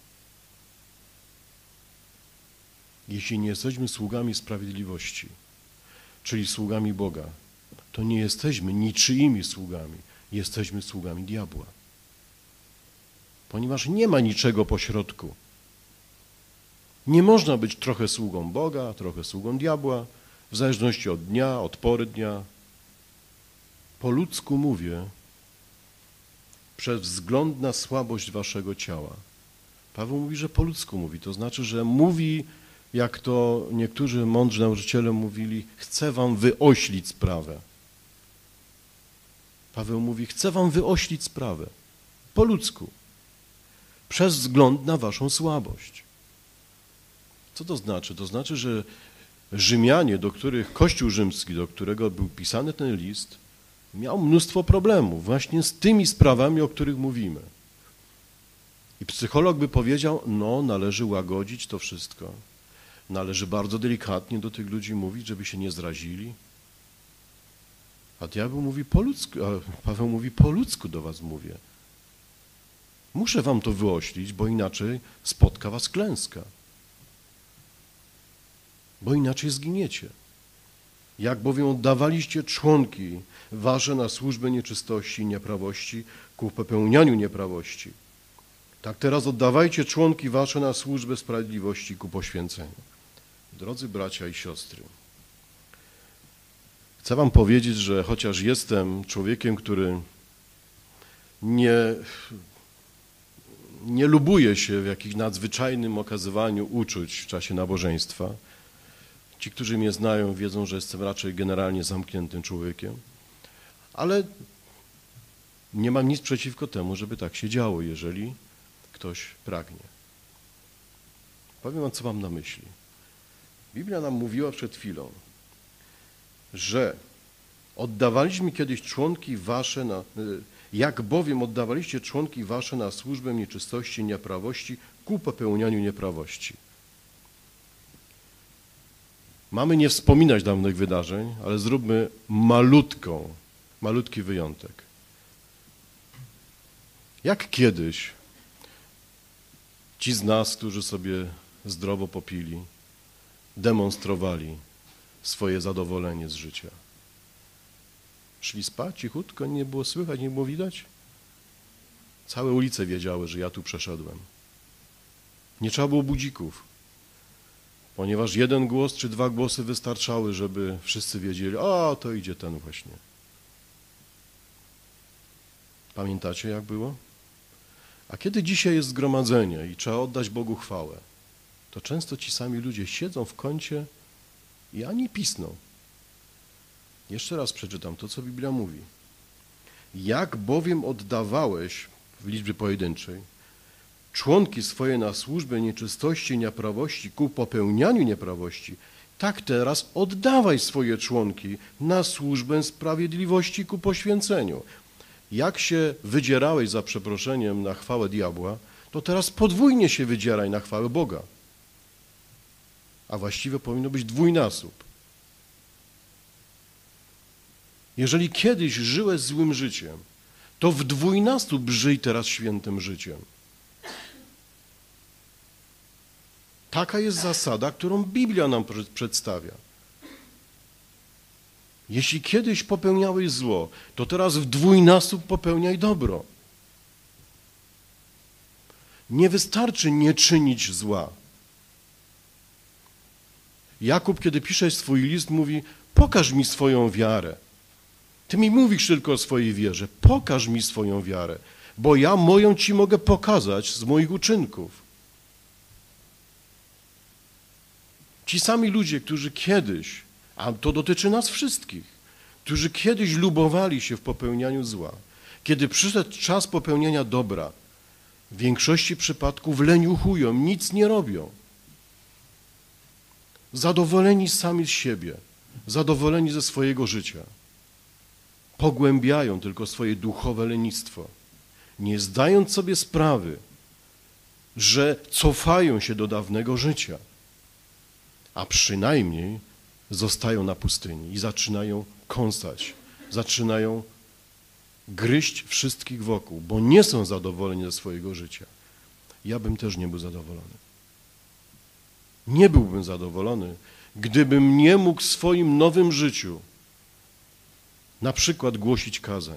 Jeśli nie jesteśmy sługami sprawiedliwości, czyli sługami Boga, to nie jesteśmy niczyimi sługami, jesteśmy sługami diabła. Ponieważ nie ma niczego pośrodku. Nie można być trochę sługą Boga, trochę sługą diabła, w zależności od dnia, od pory dnia. Po ludzku mówię, przez wzgląd na słabość waszego ciała. Paweł mówi, że po ludzku mówi, to znaczy, że mówi, jak to niektórzy mądrzy nauczyciele mówili, chcę wam wyoślić sprawę. Paweł mówi, chcę wam wyoślić sprawę, po ludzku, przez wzgląd na waszą słabość. Co to znaczy? To znaczy, że Rzymianie, do których Kościół rzymski, do którego był pisany ten list, miał mnóstwo problemów właśnie z tymi sprawami, o których mówimy. I psycholog by powiedział, no należy łagodzić to wszystko. Należy bardzo delikatnie do tych ludzi mówić, żeby się nie zrazili. A diabeł mówi po ludzku, a Paweł mówi po ludzku do was mówię. Muszę wam to wyoślić, bo inaczej spotka was klęska. Bo inaczej zginiecie. Jak bowiem oddawaliście członki wasze na służbę nieczystości i nieprawości ku popełnianiu nieprawości, tak teraz oddawajcie członki wasze na służbę sprawiedliwości ku poświęceniu. Drodzy bracia i siostry, chcę wam powiedzieć, że chociaż jestem człowiekiem, który nie lubuje się w jakimś nadzwyczajnym okazywaniu uczuć w czasie nabożeństwa. Ci, którzy mnie znają, wiedzą, że jestem raczej generalnie zamkniętym człowiekiem, ale nie mam nic przeciwko temu, żeby tak się działo, jeżeli ktoś pragnie. Powiem wam, co mam na myśli. Biblia nam mówiła przed chwilą, że oddawaliśmy kiedyś członki wasze jak bowiem oddawaliście członki wasze na służbę nieczystości i nieprawości ku popełnianiu nieprawości. Mamy nie wspominać dawnych wydarzeń, ale zróbmy malutki wyjątek. Jak kiedyś ci z nas, którzy sobie zdrowo popili, demonstrowali swoje zadowolenie z życia. Szli spać cichutko, nie było słychać, nie było widać. Całe ulice wiedziały, że ja tu przeszedłem. Nie trzeba było budzików, ponieważ jeden głos czy dwa głosy wystarczały, żeby wszyscy wiedzieli, a to idzie ten właśnie. Pamiętacie, jak było? A kiedy dzisiaj jest zgromadzenie i trzeba oddać Bogu chwałę, to często ci sami ludzie siedzą w kącie i ani pisną. Jeszcze raz przeczytam to, co Biblia mówi. Jak bowiem oddawałeś, w liczbie pojedynczej, członki swoje na służbę nieczystości i nieprawości ku popełnianiu nieprawości, tak teraz oddawaj swoje członki na służbę sprawiedliwości ku poświęceniu. Jak się wydzierałeś za przeproszeniem na chwałę diabła, to teraz podwójnie się wydzieraj na chwałę Boga. A właściwie powinno być dwójnasób. Jeżeli kiedyś żyłeś złym życiem, to w dwójnasób żyj teraz świętym życiem. Taka jest zasada, którą Biblia nam przedstawia. Jeśli kiedyś popełniałeś zło, to teraz w dwójnasób popełniaj dobro. Nie wystarczy nie czynić zła. Jakub, kiedy pisze swój list, mówi: pokaż mi swoją wiarę. Ty mi mówisz tylko o swojej wierze. Pokaż mi swoją wiarę, bo ja moją ci mogę pokazać z moich uczynków. Ci sami ludzie, którzy kiedyś, a to dotyczy nas wszystkich, którzy kiedyś lubowali się w popełnianiu zła, kiedy przyszedł czas popełnienia dobra, w większości przypadków leniuchują, nic nie robią. Zadowoleni sami z siebie, zadowoleni ze swojego życia. Pogłębiają tylko swoje duchowe lenistwo, nie zdając sobie sprawy, że cofają się do dawnego życia, a przynajmniej zostają na pustyni i zaczynają kąsać, zaczynają gryźć wszystkich wokół, bo nie są zadowoleni ze swojego życia. Ja bym też nie był zadowolony. Nie byłbym zadowolony, gdybym nie mógł w swoim nowym życiu na przykład głosić kazań.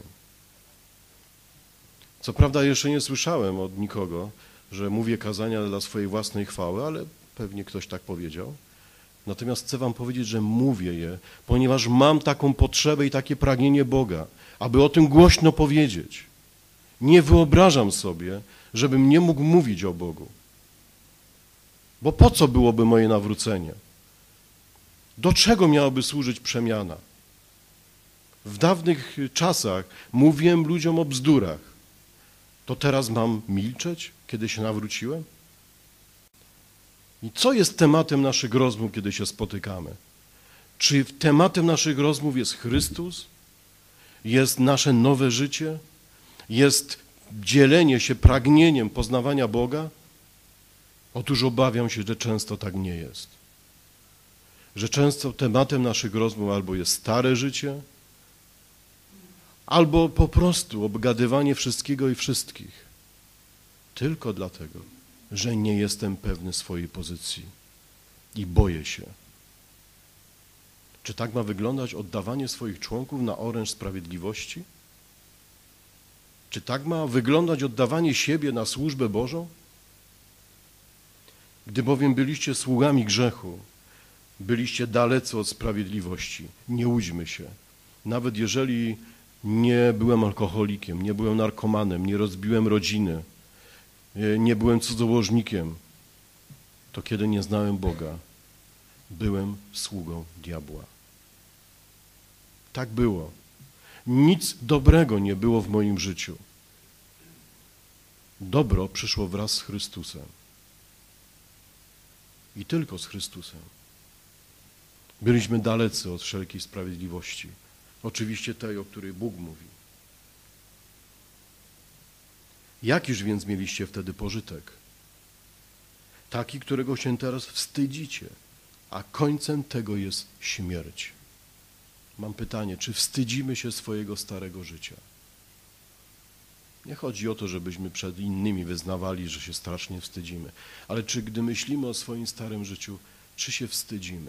Co prawda jeszcze nie słyszałem od nikogo, że mówię kazania dla swojej własnej chwały, ale pewnie ktoś tak powiedział. Natomiast chcę wam powiedzieć, że mówię je, ponieważ mam taką potrzebę i takie pragnienie Boga, aby o tym głośno powiedzieć. Nie wyobrażam sobie, żebym nie mógł mówić o Bogu. Bo po co byłoby moje nawrócenie? Do czego miałaby służyć przemiana? W dawnych czasach mówiłem ludziom o bzdurach. To teraz mam milczeć, kiedy się nawróciłem? I co jest tematem naszych rozmów, kiedy się spotykamy? Czy tematem naszych rozmów jest Chrystus? Jest nasze nowe życie? Jest dzielenie się pragnieniem poznawania Boga? Otóż obawiam się, że często tak nie jest. Że często tematem naszych rozmów albo jest stare życie, albo po prostu obgadywanie wszystkiego i wszystkich. Tylko dlatego, że nie jestem pewny swojej pozycji i boję się. Czy tak ma wyglądać oddawanie swoich członków na oręż sprawiedliwości? Czy tak ma wyglądać oddawanie siebie na służbę Bożą? Gdy bowiem byliście sługami grzechu, byliście dalecy od sprawiedliwości. Nie łudźmy się. Nawet jeżeli nie byłem alkoholikiem, nie byłem narkomanem, nie rozbiłem rodziny, nie byłem cudzołożnikiem, to kiedy nie znałem Boga, byłem sługą diabła. Tak było. Nic dobrego nie było w moim życiu. Dobro przyszło wraz z Chrystusem. I tylko z Chrystusem. Byliśmy dalecy od wszelkiej sprawiedliwości. Oczywiście tej, o której Bóg mówi. Jakiż więc mieliście wtedy pożytek? Taki, którego się teraz wstydzicie, a końcem tego jest śmierć. Mam pytanie, czy wstydzimy się swojego starego życia? Nie chodzi o to, żebyśmy przed innymi wyznawali, że się strasznie wstydzimy, ale czy gdy myślimy o swoim starym życiu, czy się wstydzimy?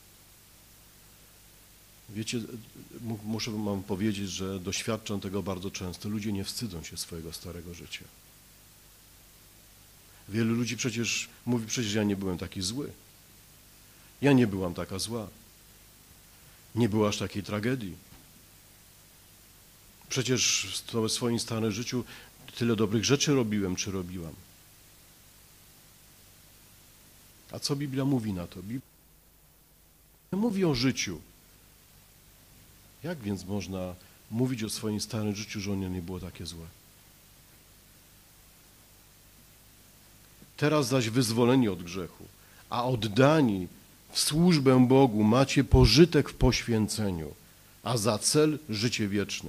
Wiecie, muszę wam powiedzieć, że doświadczam tego bardzo często. Ludzie nie wstydzą się swojego starego życia. Wielu ludzi przecież mówi, przecież ja nie byłem taki zły. Ja nie byłam taka zła. Nie było aż takiej tragedii. Przecież w swoim starym życiu tyle dobrych rzeczy robiłem, czy robiłam. A co Biblia mówi na to? Biblia mówi o życiu. Jak więc można mówić o swoim starym życiu, że ono nie było takie złe? Teraz zaś wyzwoleni od grzechu, a oddani w służbę Bogu macie pożytek w poświęceniu, a za cel życie wieczne.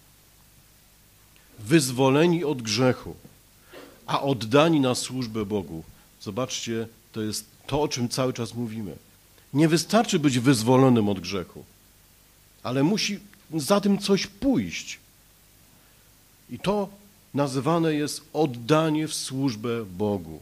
Wyzwoleni od grzechu, a oddani na służbę Bogu. Zobaczcie, to jest to, o czym cały czas mówimy. Nie wystarczy być wyzwolonym od grzechu, ale musi za tym coś pójść. I to nazywane jest oddanie w służbę Bogu.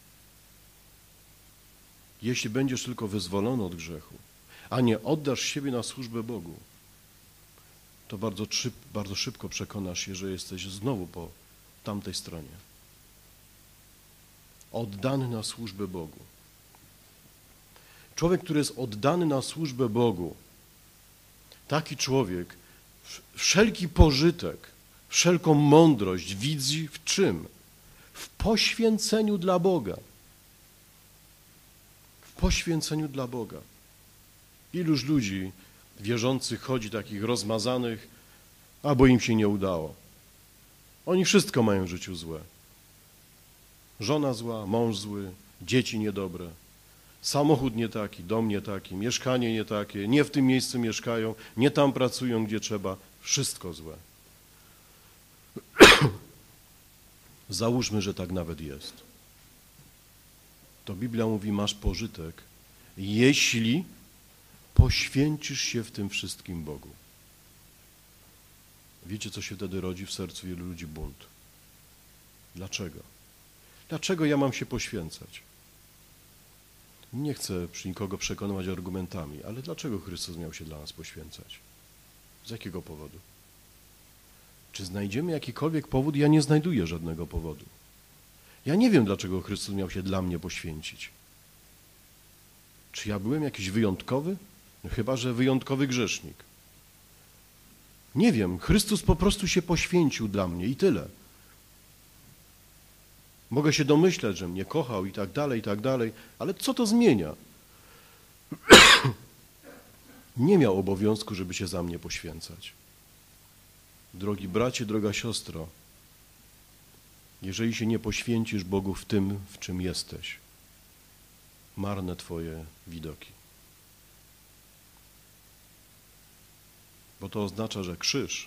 Jeśli będziesz tylko wyzwolony od grzechu, a nie oddasz siebie na służbę Bogu, to bardzo szybko przekonasz się, że jesteś znowu po tamtej stronie. Oddany na służbę Bogu. Człowiek, który jest oddany na służbę Bogu, taki człowiek wszelki pożytek, wszelką mądrość widzi w czym? W poświęceniu dla Boga. W poświęceniu dla Boga. Iluż ludzi wierzących chodzi takich rozmazanych, bo im się nie udało. Oni wszystko mają w życiu złe. Żona zła, mąż zły, dzieci niedobre, samochód nie taki, dom nie taki, mieszkanie nie takie, nie w tym miejscu mieszkają, nie tam pracują, gdzie trzeba. Wszystko złe. Załóżmy, że tak nawet jest. To Biblia mówi, masz pożytek, jeśli poświęcisz się w tym wszystkim Bogu. Wiecie, co się wtedy rodzi w sercu wielu ludzi? Bunt. Dlaczego? Dlaczego ja mam się poświęcać? Nie chcę przy nikogo przekonywać argumentami, ale dlaczego Chrystus miał się dla nas poświęcać? Z jakiego powodu? Czy znajdziemy jakikolwiek powód? Ja nie znajduję żadnego powodu. Ja nie wiem, dlaczego Chrystus miał się dla mnie poświęcić. Czy ja byłem jakiś wyjątkowy? No chyba że wyjątkowy grzesznik. Nie wiem, Chrystus po prostu się poświęcił dla mnie i tyle. Mogę się domyśleć, że mnie kochał i tak dalej, ale co to zmienia? Nie miał obowiązku, żeby się za mnie poświęcać. Drogi bracie, droga siostro, jeżeli się nie poświęcisz Bogu w tym, w czym jesteś, marne twoje widoki. Bo to oznacza, że krzyż,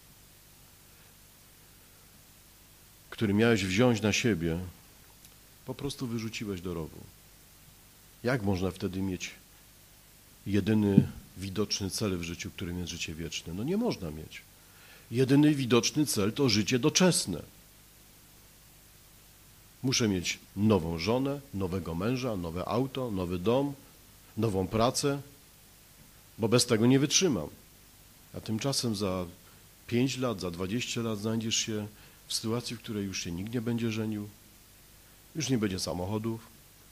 który miałeś wziąć na siebie, po prostu wyrzuciłeś do rowu. Jak można wtedy mieć jedyny widoczny cel w życiu, którym jest życie wieczne? No nie można mieć. Jedyny widoczny cel to życie doczesne. Muszę mieć nową żonę, nowego męża, nowe auto, nowy dom, nową pracę, bo bez tego nie wytrzymam. A tymczasem za 5 lat, za 20 lat znajdziesz się w sytuacji, w której już się nikt nie będzie żenił, już nie będzie samochodów,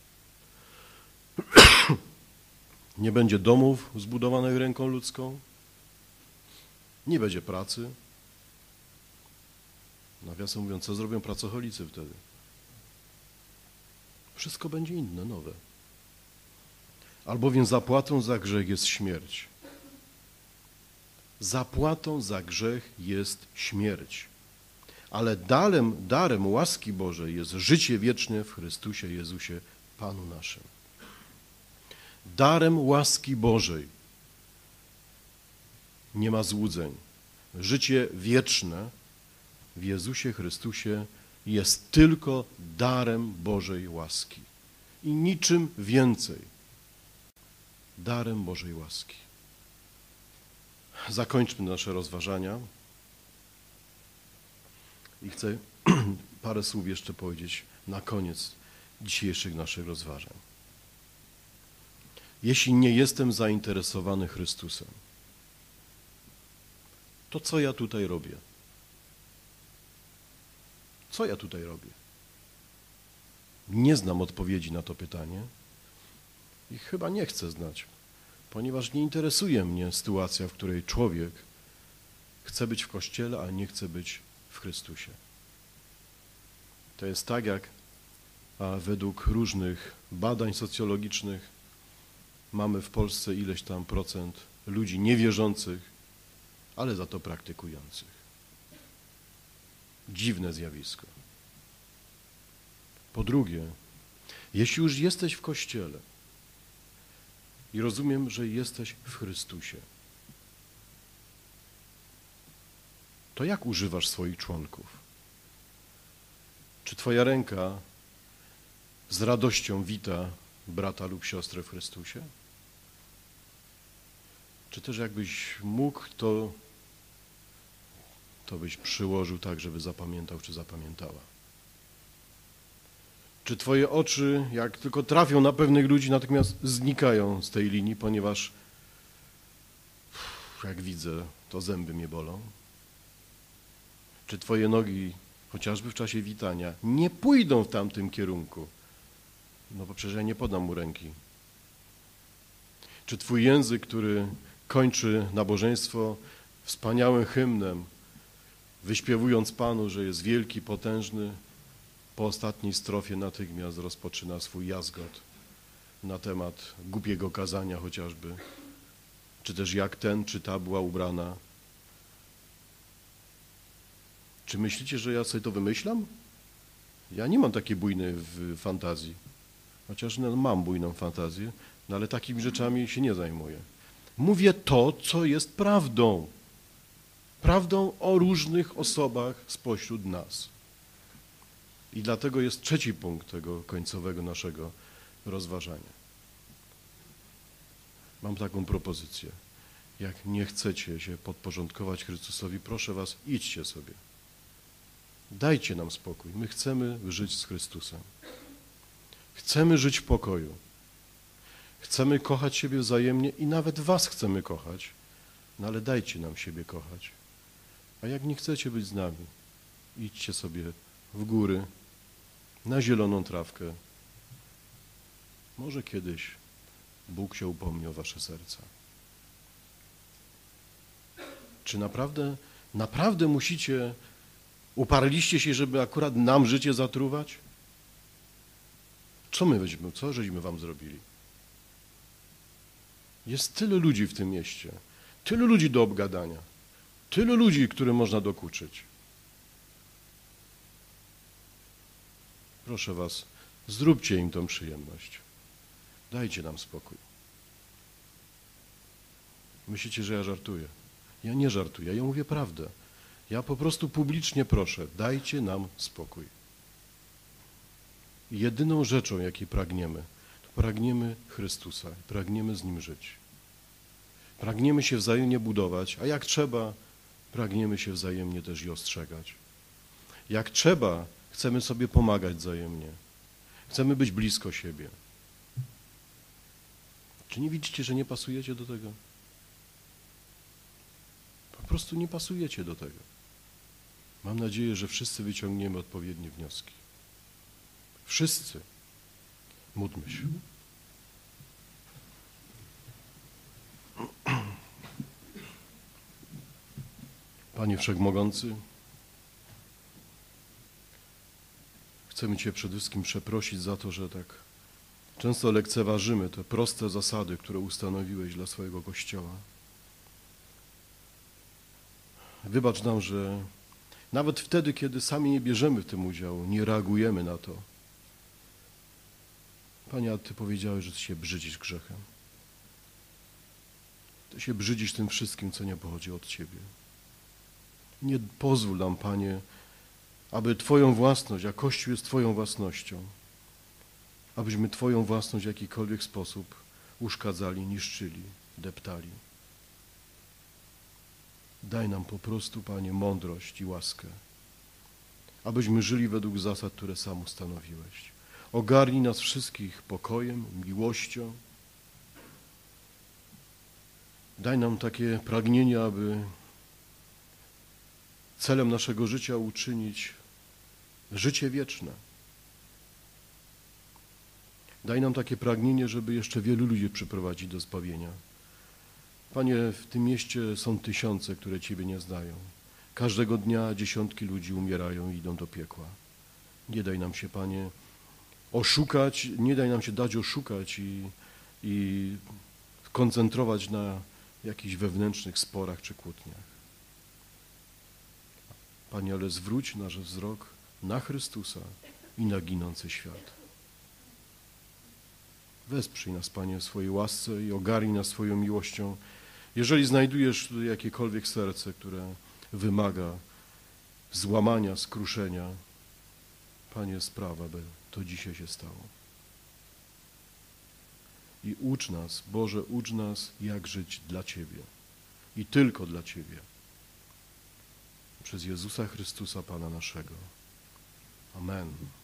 nie będzie domów zbudowanych ręką ludzką, nie będzie pracy. Nawiasem mówiąc, co zrobią pracocholicy wtedy? Wszystko będzie inne, nowe. Albowiem zapłatą za grzech jest śmierć. Zapłatą za grzech jest śmierć. Ale darem łaski Bożej jest życie wieczne w Chrystusie Jezusie, Panu naszym. Darem łaski Bożej nie ma złudzeń. Życie wieczne w Jezusie Chrystusie jest tylko darem Bożej łaski. I niczym więcej. Darem Bożej łaski. Zakończmy nasze rozważania. I chcę parę słów jeszcze powiedzieć na koniec dzisiejszych naszych rozważań. Jeśli nie jestem zainteresowany Chrystusem, to co ja tutaj robię? Co ja tutaj robię? Nie znam odpowiedzi na to pytanie i chyba nie chcę znać, ponieważ nie interesuje mnie sytuacja, w której człowiek chce być w Kościele, a nie chce być w Chrystusie. To jest tak, jak według różnych badań socjologicznych mamy w Polsce ileś tam procent ludzi niewierzących, ale za to praktykujących. Dziwne zjawisko. Po drugie, jeśli już jesteś w Kościele i rozumiem, że jesteś w Chrystusie, to jak używasz swoich członków? Czy twoja ręka z radością wita brata lub siostrę w Chrystusie? Czy też jakbyś mógł, to to byś przyłożył tak, żeby zapamiętał czy zapamiętała. Czy twoje oczy, jak tylko trafią na pewnych ludzi, natychmiast znikają z tej linii, ponieważ jak widzę, to zęby mnie bolą? Czy twoje nogi, chociażby w czasie witania, nie pójdą w tamtym kierunku? No bo przecież ja nie podam mu ręki. Czy twój język, który kończy nabożeństwo wspaniałym hymnem, wyśpiewując Panu, że jest wielki, potężny, po ostatniej strofie natychmiast rozpoczyna swój jazgot na temat głupiego kazania chociażby, czy też jak ten, czy ta była ubrana. Czy myślicie, że ja sobie to wymyślam? Ja nie mam takiej bujnej fantazji, chociaż mam bujną fantazję, no ale takimi rzeczami się nie zajmuję. Mówię to, co jest prawdą. Prawdą o różnych osobach spośród nas. I dlatego jest trzeci punkt tego końcowego naszego rozważania. Mam taką propozycję. Jak nie chcecie się podporządkować Chrystusowi, proszę was, idźcie sobie. Dajcie nam spokój. My chcemy żyć z Chrystusem. Chcemy żyć w pokoju. Chcemy kochać siebie wzajemnie i nawet was chcemy kochać, no ale dajcie nam siebie kochać. A jak nie chcecie być z nami, idźcie sobie w góry, na zieloną trawkę. Może kiedyś Bóg się upomni o wasze serca. Czy naprawdę musicie, uparliście się, żeby akurat nam życie zatruwać? Co żeśmy wam zrobili? Jest tylu ludzi w tym mieście, tylu ludzi do obgadania, tylu ludzi, którym można dokuczyć. Proszę was, zróbcie im tą przyjemność. Dajcie nam spokój. Myślicie, że ja żartuję? Ja nie żartuję, ja mówię prawdę. Ja po prostu publicznie proszę, dajcie nam spokój. I jedyną rzeczą, jakiej pragniemy, to pragniemy Chrystusa, pragniemy z Nim żyć. Pragniemy się wzajemnie budować, a jak trzeba, pragniemy się wzajemnie też i ostrzegać. Jak trzeba, chcemy sobie pomagać wzajemnie. Chcemy być blisko siebie. Czy nie widzicie, że nie pasujecie do tego? Po prostu nie pasujecie do tego. Mam nadzieję, że wszyscy wyciągniemy odpowiednie wnioski. Wszyscy. Módlmy się. Panie Wszechmogący, chcemy Cię przede wszystkim przeprosić za to, że tak często lekceważymy te proste zasady, które ustanowiłeś dla swojego Kościoła. Wybacz nam, że nawet wtedy, kiedy sami nie bierzemy w tym udziału, nie reagujemy na to. Panie, a Ty powiedziałeś, że Ty się brzydzisz grzechem. Ty się brzydzisz tym wszystkim, co nie pochodzi od Ciebie. Nie pozwól nam, Panie, aby Twoją własność, a Kościół jest Twoją własnością, abyśmy Twoją własność w jakikolwiek sposób uszkadzali, niszczyli, deptali. Daj nam po prostu, Panie, mądrość i łaskę, abyśmy żyli według zasad, które sam ustanowiłeś. Ogarnij nas wszystkich pokojem, miłością. Daj nam takie pragnienie, aby celem naszego życia uczynić życie wieczne. Daj nam takie pragnienie, żeby jeszcze wielu ludzi przyprowadzić do zbawienia. Panie, w tym mieście są tysiące, które Ciebie nie znają. Każdego dnia dziesiątki ludzi umierają i idą do piekła. Nie daj nam się, Panie, oszukać, nie daj nam się dać oszukać i koncentrować na jakichś wewnętrznych sporach czy kłótniach. Panie, ale zwróć nasz wzrok na Chrystusa i na ginący świat. Wesprzyj nas, Panie, w swojej łasce i ogarnij nas swoją miłością. Jeżeli znajdujesz jakiekolwiek serce, które wymaga złamania, skruszenia, Panie, spraw, aby to dzisiaj się stało. I ucz nas, Boże, ucz nas, jak żyć dla Ciebie i tylko dla Ciebie. przez Jezusa Chrystusa, Pana naszego. Amen.